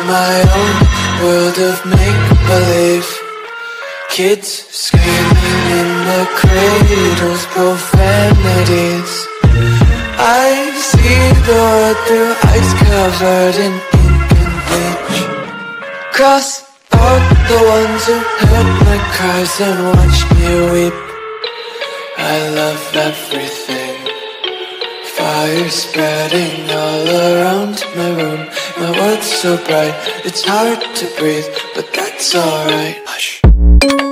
my own world of make-believe. Kids screaming in the cradles, profanities. I see the world through ice covered in ink and bleach. Cross out the ones who heard my cries and watched me weep. I love everything. Fire spreading all around my room. My world's so bright, it's hard to breathe, but that's alright. Hush.